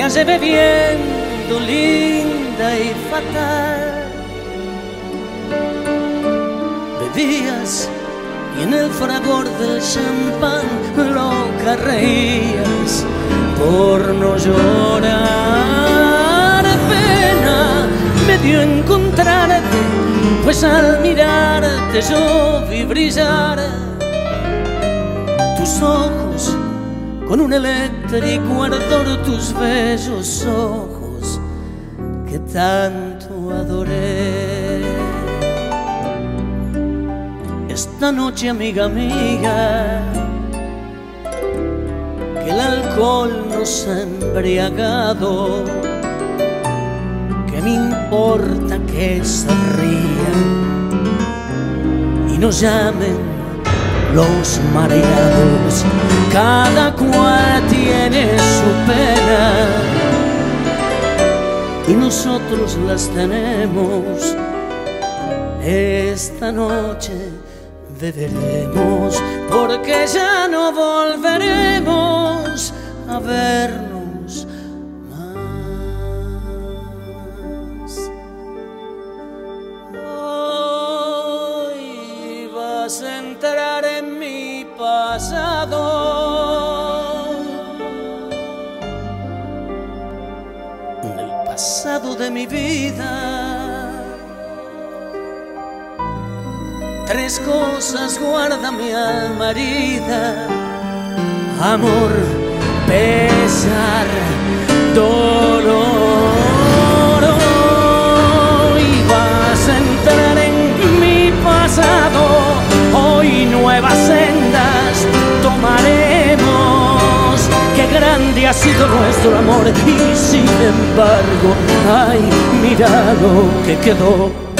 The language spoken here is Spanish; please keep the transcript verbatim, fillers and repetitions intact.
viaje bebiendo linda y fatal. Bebías y en el fragor del champán loca reías por no llorar. Pena me dio encontrarte, pues al mirarte yo vi brillar tus ojos con un eléctrico ardor, tus bellos ojos que tanto adoré. Esta noche, amiga mía, que el alcohol nos ha embriagado, ¿qué me importa que se rían y nos llamen los mareados? Cada cual tiene su pena y nosotros las tenemos. Esta noche beberemos porque ya no volveremos a vernos más. Hoy vas a entrar en mi pasado, en el pasado de mi vida. Tres cosas guarda mi alma herida: amor, pesar, dolor. Hoy vas a entrar en mi pasado, hoy nuevas sendas tomaremos. Qué grande ha sido nuestro amor y sin embargo, ay, mira lo que quedó.